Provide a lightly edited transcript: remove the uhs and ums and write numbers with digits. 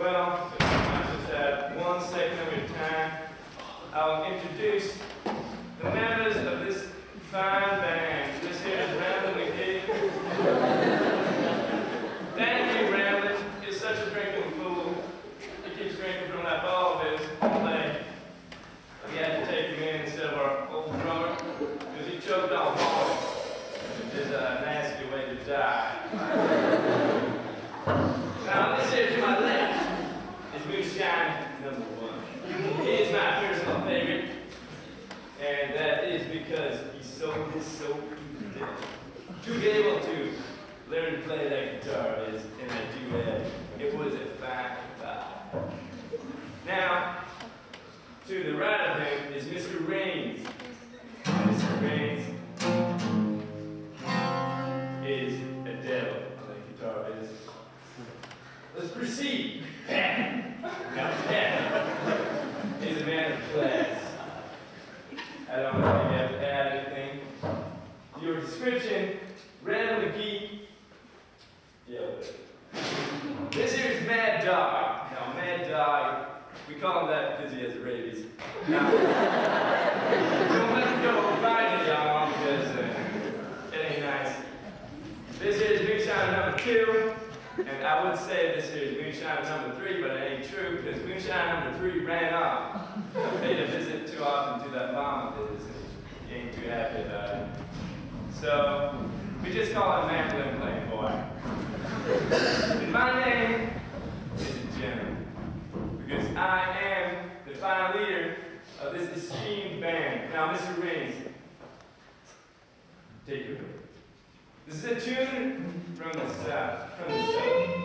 Well, I just have 1 second of your time. I'll introduce the members of this fine band. This here is Ramblin McGee. Thank you, Ramblin. He's such a drinking fool. He keeps drinking from that ball of his play. We had to take him in instead of our old drummer because he choked on water, which is a nasty way to die. Now, this here to my left is Moonshiner #1. He is my personal favorite, and that is because he sold his soul to the devil. To be able to learn to play that guitar is in a duet. It was a fine vibe. Now, to the right of him is Mr. Raines. Mr. Raines is a devil on the guitar. Let's proceed. Now, he's a man of class. I don't know if you have to add anything. Your description, Ramblin McGee. Yeah. This here is Mad Dog. Now, Mad Dog, we call him that because he has rabies. Now, don't let him go find it, y'all, because it ain't nice. This here is Moonshiner #2. And I would say this here is Moonshiner #3, but it ain't true because Moonshiner #3 ran off. Paid a visit too often to that mom of his, and he ain't too happy about it. So, we just call him Mandolin playing boy. And my name is Jim, because I am the final leader of this esteemed band. Now, Mr. Raines, take it away. This is a tune from the South,